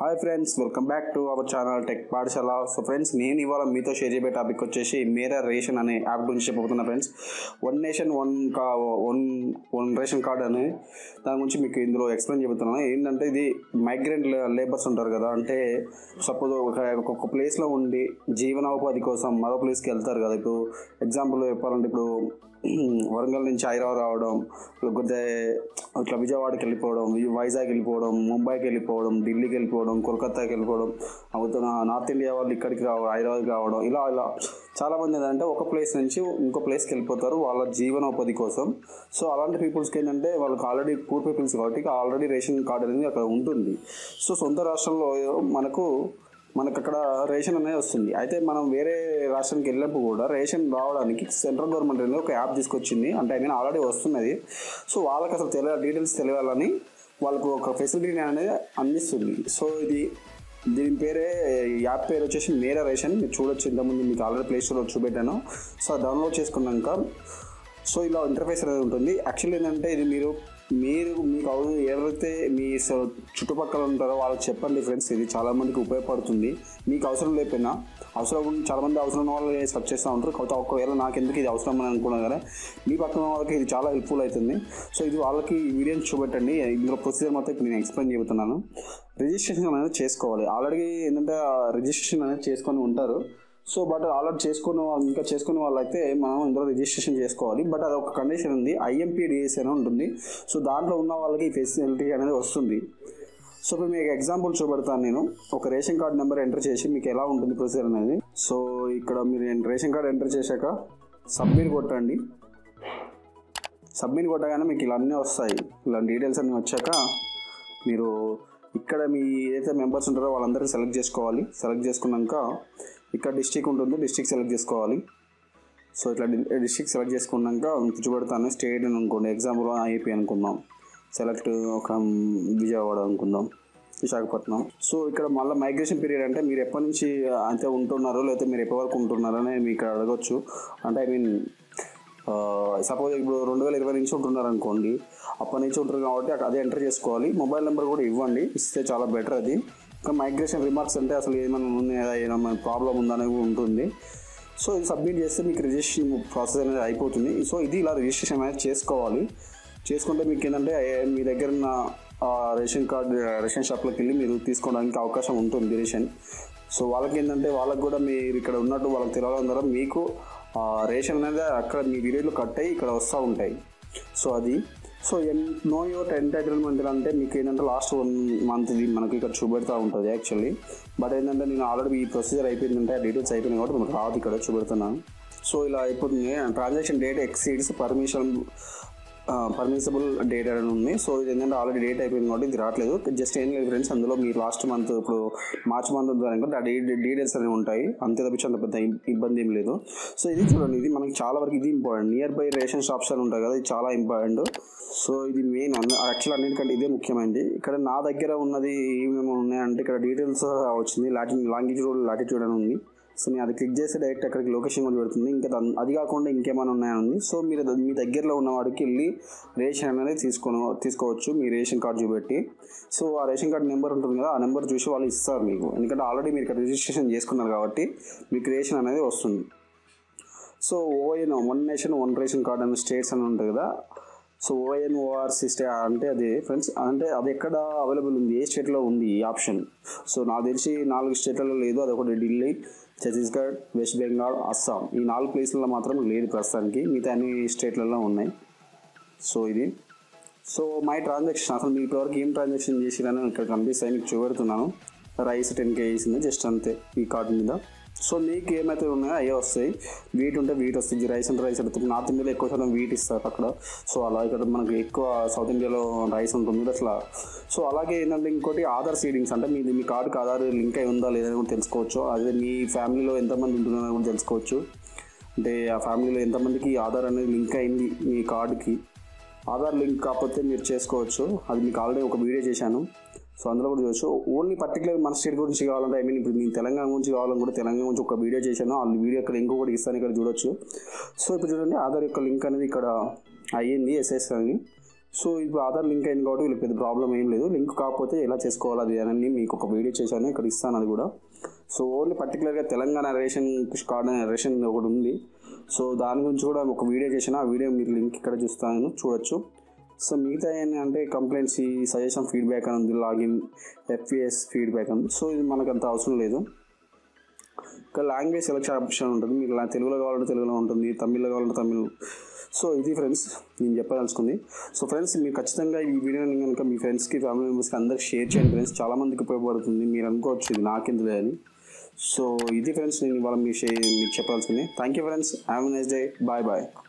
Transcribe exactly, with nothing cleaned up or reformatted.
Hi friends, welcome back to our channel tech Pathashala. So friends, నేను ఇవాళ మీతో share చేయబోయే టాపిక్ వచ్చేసి మేరా రేషన్ అనే యాప్ గురించి చెప్పబోతున్నా ఫ్రెండ్స్. వన్ నేషన్ వన్ కా వన్ వన్ రేషన్ కార్డ్ అని దాని గురించి మీకు ఇందులో ఎక్స్ప్లెయిన్ చెబుతున్నాను. ఏంటంటే ఇది మైగ్రెంట్ లేబర్స్ ఉంటారు కదా, అంటే సపోజ్ ఒక ఒక్కొక్క ప్లేస్లో ఉండి జీవనోపాధి కోసం మరో ప్లేస్కి వెళ్తారు కదా. ఇప్పుడు ఎగ్జాంపుల్ చెప్పాలంటే ఇప్పుడు వరంగల్ నుంచి హైదరాబాద్ రావడం, లేకపోతే ఇట్లా విజయవాడకి వెళ్ళిపోవడం, వైజాగ్ వెళ్ళిపోవడం, ముంబైకి వెళ్ళిపోవడం, ఢిల్లీకి వెళ్ళిపోవడం, కోల్కతాకి వెళ్ళిపోవడం, అవుతున్న నార్త్ ఇండియా వాళ్ళు ఇక్కడికి రావడం, హైదరాబాద్కి రావడం, ఇలా ఇలా చాలామంది ఏంటంటే ఒక ప్లేస్ నుంచి ఇంకో ప్లేస్కి వెళ్ళిపోతారు వాళ్ళ జీవనోపాధి కోసం. సో అలాంటి పీపుల్స్కి ఏంటంటే వాళ్ళకి ఆల్రెడీ పూర్ పీపుల్స్ కాబట్టి ఆల్రెడీ రేషన్ కార్డు అనేది అక్కడ ఉంటుంది. సో సొంత రాష్ట్రంలో మనకు మనకు అక్కడ రేషన్ అనేది వస్తుంది. అయితే మనం వేరే రాష్ట్రానికి వెళ్ళినప్పుడు కూడా రేషన్ రావడానికి సెంట్రల్ గవర్నమెంట్ అనేది ఒక యాప్ తీసుకొచ్చింది. అంటే ఐ మీన్ ఆల్రెడీ వస్తున్నది. సో వాళ్ళకి అసలు తెలియ డీటెయిల్స్ తెలియాలని వాళ్ళకు ఒక ఫెసిలిటీ అనేది అందిస్తుంది. సో ఇది దీని పేరే, యాప్ పేరు వచ్చేసి మేరా రేషన్. మీరు చూడొచ్చు, ఇంతకుముందు మీకు ఆల్రెడీ ప్లే స్టోర్లో చూపెట్టాను. సో డౌన్లోడ్ చేసుకున్నాక సో ఇలా ఇంటర్ఫేస్ అనేది ఉంటుంది. యాక్చువల్లీ ఏంటంటే ఇది మీరు మీరు మీకు ఎవరైతే మీ చుట్టుపక్కల ఉంటారో వాళ్ళకి చెప్పండి ఫ్రెండ్స్. ఇది చాలామందికి ఉపయోగపడుతుంది. మీకు అవసరం లేకపోయినా అవసరం చాలామంది అవసరం ఉన్న వాళ్ళు సెర్చ్ చేస్తూ ఉంటారు. కాకపోతే ఒకవేళ నాకు ఎందుకు ఇది అవసరం అని అనుకున్నాను కదా, మీ పక్కన వాళ్ళకి ఇది చాలా హెల్ప్ఫుల్ అవుతుంది. సో ఇది వాళ్ళకి వీడియోని చూపెట్టండి. ఇందులో ప్రొసీజర్ మొత్తం ఇప్పుడు నేను ఎక్స్ప్లెయిన్ చెబుతున్నాను. రిజిస్ట్రేషన్ అనేది చేసుకోవాలి. ఆల్రెడీ ఏంటంటే రిజిస్ట్రేషన్ అనేది చేసుకొని ఉంటారు. సో బట్ ఆల్రెడీ చేసుకున్న వాళ్ళు ఇంకా చేసుకునే వాళ్ళైతే మనం ఇందులో రిజిస్ట్రేషన్ చేసుకోవాలి. బట్ అది ఒక కండిషన్ ఉంది, ఐఎంపీడిఎస్ అని ఉంటుంది. సో దాంట్లో ఉన్న వాళ్ళకి ఈ ఫెసిలిటీ అనేది వస్తుంది. సో ఇప్పుడు మీకు ఎగ్జాంపుల్ చూపెడతాను. నేను ఒక రేషన్ కార్డ్ నెంబర్ ఎంటర్ చేసి మీకు ఎలా ఉంటుంది ప్రొసీజర్ అనేది. సో ఇక్కడ మీరు రేషన్ కార్డ్ ఎంటర్ చేశాక సబ్మిట్ కొట్టండి. సబ్మిట్ కొట్టగానే మీకు ఇలా అన్నీ వస్తాయి. ఇలా డీటెయిల్స్ అన్నీ వచ్చాక మీరు ఇక్కడ మీ ఏదైతే మెంబర్స్ ఉంటారో వాళ్ళందరినీ సెలెక్ట్ చేసుకోవాలి. సెలెక్ట్ చేసుకున్నాక ఇక్కడ డిస్ట్రిక్ట్ ఉంటుంది, డిస్ట్రిక్ట్ సెలెక్ట్ చేసుకోవాలి. సో ఇట్లా డిస్ట్రిక్ట్ సెలెక్ట్ చేసుకున్నాక చూపెడతాను. స్టేట్ అని అనుకోండి, ఎగ్జాంపుల్ ఏపీ అనుకుందాం. సెలెక్ట్ ఒక విజయవాడ అనుకుందాం, విశాఖపట్నం. సో ఇక్కడ మళ్ళీ మైగ్రేషన్ పీరియడ్ అంటే మీరు ఎప్పటి నుంచి అంతే ఉంటున్నారో లేకపోతే మీరు ఎప్పటి వరకు ఉంటున్నారో అని మీకు ఇక్కడ అడగచ్చు. అంటే ఐ మీన్ సపోజ్ ఇప్పుడు రెండు వేల ఇరవై నుంచి ఉంటున్నారు అనుకోండి, అప్పటి నుంచి ఉంటారు కాబట్టి అదే ఎంటర్ చేసుకోవాలి. మొబైల్ నెంబర్ కూడా ఇవ్వండి, ఇస్తే చాలా బెటర్. అది ఇంకా మైగ్రేషన్ రిమార్క్స్ అంటే అసలు ఏమైనా ఉన్నాయా, ఏమైనా ప్రాబ్లం ఉందనేది ఉంటుంది. సో ఇది సబ్మిట్ చేస్తే మీకు రిజిస్ట్రేషన్ ప్రాసెస్ అనేది అయిపోతుంది. సో ఇది ఇలా రిజిస్ట్రేషన్ అనేది చేసుకోవాలి. చేసుకుంటే మీకు ఏంటంటే మీ దగ్గర ఉన్న రేషన్ కార్డు రేషన్ షాప్లోకి వెళ్ళి మీరు తీసుకోవడానికి అవకాశం ఉంటుంది రేషన్. సో వాళ్ళకి ఏంటంటే వాళ్ళకి కూడా మీరు ఇక్కడ ఉన్నట్టు వాళ్ళకి తెలియడం ద్వారా మీకు రేషన్ అనేది అక్కడ మీ విలేజ్లో కట్ అయ్యి ఇక్కడ వస్తూ ఉంటాయి. సో అది సో నో యువర్ ఎంటైటిల్మెంట్ అంటే మీకు ఏంటంటే లాస్ట్ వన్ మంత్ది మనకి ఇక్కడ చూపెడతా ఉంటుంది యాక్చువల్లీ. బట్ ఏంటంటే నేను ఆల్రెడీ ఈ ప్రొసీజర్ అయిపోయిందంటే ఆ డీటెయిల్స్ అయిపోయినాయి కాబట్టి మనకు రాదు, ఇక్కడ చూపెడుతున్నాను. సో ఇలా అయిపోతుంది. Transaction date exceeds permission permissible date అని ఉంది. సో ఇది ఏంటంటే ఆల్రెడీ డేట్ అయిపోయింది కాబట్టి ఇది రావట్లేదు. జస్ట్ ఏం లేదు ఫ్రెండ్స్, అందులో మీరు లాస్ట్ మంత్ ఇప్పుడు మార్చ్ మంత్ ఉంటుంది, ఆ డీటెయిల్స్ అనేవి ఉంటాయి. అంతే తప్పించి అంత పెద్ద ఇబ్బంది ఏం లేదు. సో ఇది చూడండి, ఇది మనకి చాలా వరకు ఇది important. Near by ration shops అని ఉంటాయి కదా, ఇది చాలా ఇంపార్టెంట్. సో ఇది మెయిన్ యాక్చువల్ అన్నిటికంటే ఇదే ముఖ్యమైనది. ఇక్కడ నా దగ్గర ఉన్నది ఏమేమి ఉన్నాయంటే ఇక్కడ డీటెయిల్స్ వచ్చింది, లాటి లాంగిట్యూడ్ లాటిట్యూడ్ అని ఉంది. సో నేను అది క్లిక్ చేస్తే డైరెక్ట్ అక్కడికి లొకేషన్ కూడా పెడుతుంది. ఇంకా అది కాకుండా ఇంకేమైనా ఉన్నాయని ఉంది. సో మీరు మీ దగ్గరలో ఉన్న వాడికి వెళ్ళి రేషన్ అనేది తీసుకొని తీసుకోవచ్చు మీ రేషన్ కార్డు చూపెట్టి. సో ఆ రేషన్ కార్డు నెంబర్ ఉంటుంది కదా, ఆ నెంబర్ చూసి వాళ్ళు ఇస్తారు మీకు. ఎందుకంటే ఆల్రెడీ మీరు ఇక్కడ రిజిస్ట్రేషన్ చేసుకున్నారు కాబట్టి మీకు రేషన్ అనేది వస్తుంది. So ON one nation one ration card అనే స్టేట్స్ అని ఉంటుంది కదా. సో ఓఎన్ ఓఆర్సీ స్టే అంటే అది ఫ్రెండ్స్, అంటే అది ఎక్కడ అవైలబుల్ ఉంది, ఏ స్టేట్లో ఉంది ఈ ఆప్షన్. సో నాకు తెలిసి నాలుగు స్టేట్లలో లేదు. అదొకటి ఢిల్లీ, ఛత్తీస్గఢ్, వెస్ట్ బెంగాల్, అస్సాం. ఈ నాలుగు ప్లేస్లలో మాత్రం లేదు ప్రస్తుతానికి, మిగతా అన్ని స్టేట్లలో ఉన్నాయి. సో ఇది సో మై ట్రాన్సాక్షన్ అసలు మీరు ఇప్పటివరకు ఏం ట్రాన్సాక్షన్ చేసిరని ఇక్కడ కనిపిస్తాయి, మీకు చూపెడుతున్నాను. రైస్ టెన్ కేజీస్ జస్ట్ అంతే ఈ కార్డు మీద. సో మీకు ఏమైతే ఉన్నాయో అవే వస్తాయి. వీట్ ఉంటే వీట్ వస్తుంది, రైస్ అంటే రైస్ ఉంటుంది. నార్త్ ఇండియాలో ఎక్కువ శాతం వీట్ ఇస్తారు అక్కడ. సో అలా ఇక్కడ మనకి ఎక్కువ సౌత్ ఇండియాలో రైస్ ఉంటుంది అట్లా. సో అలాగే ఏంటంటే ఇంకోటి ఆధార్ సీడింగ్స్, అంటే మీది మీ కార్డుకి ఆధార్ లింక్ అయి ఉందా లేదని కూడా తెలుసుకోవచ్చు. అదే మీ ఫ్యామిలీలో ఎంతమంది ఉంటున్నారో కూడా తెలుసుకోవచ్చు. అంటే ఆ ఫ్యామిలీలో ఎంతమందికి ఆధార్ అనేది లింక్ అయింది మీ కార్డుకి. ఆధార్ లింక్ కాకపోతే మీరు చేసుకోవచ్చు, అది మీకు ఆల్రెడీ ఒక వీడియో చేశాను. సో అందులో కూడా చూడవచ్చు. ఓన్లీ పర్టికులర్ మన స్టేట్ గురించి కావాలంటే ఐ మీన్ ఇప్పుడు నేను తెలంగాణ గురించి కావాలని కూడా తెలంగాణ గురించి ఒక వీడియో చేశాను. ఆ వీడియో ఇక్కడ లింక్ కూడా ఇస్తాను, ఇక్కడ చూడొచ్చు. సో ఇప్పుడు చూడండి ఆధార్ యొక్క లింక్ అనేది ఇక్కడ అయ్యింది, ఎస్ఎస్ అని. సో ఇప్పుడు ఆధార్ లింక్ అయింది కాబట్టి వీళ్ళకి పెద్ద ప్రాబ్లం ఏం లేదు. లింక్ కాకపోతే ఎలా చేసుకోవాలి అది అని మీకు ఒక వీడియో చేశాను, ఇక్కడ ఇస్తాను అది కూడా. సో ఓన్లీ పర్టికులర్గా తెలంగాణ రేషన్ కార్డ్ రేషన్ ఒకటి ఉంది. సో దాని గురించి కూడా ఒక వీడియో చేశాను, ఆ వీడియో మీరు లింక్ ఇక్కడ చూస్తాను, చూడొచ్చు. సో మిగతా ఏంటంటే కంప్లైంట్స్, ఈ సజెషన్ ఫీడ్బ్యాక్ అని ఉంది, లాగిన్ ఎఫ్పిఎస్ ఫీడ్బ్యాక్ అని. సో ఇది మనకు అంత అవసరం లేదు. ఇంకా లాంగ్వేజ్ సెలెక్షన్ ఆప్షన్ ఉంటుంది, మీరు తెలుగులో కావాలంటే తెలుగులో ఉంటుంది, తమిళ్లో కావాలంటే తమిళ్. సో ఇది ఫ్రెండ్స్ నేను చెప్పదలుచుకుంది. సో ఫ్రెండ్స్ మీరు ఖచ్చితంగా ఈ వీడియోని కనుక మీ ఫ్రెండ్స్కి, ఫ్యామిలీ మెంబర్స్కి అందరికి షేర్ చేయండి ఫ్రెండ్స్. చాలామందికి ఉపయోగపడుతుంది. మీరు అనుకోవచ్చు ఇది నాకెందులే అని. సో ఇది ఫ్రెండ్స్ నేను ఇవాళ మీ షే మీకు చెప్పాల్సింది. Thank you friends, have a nice day, bye bye.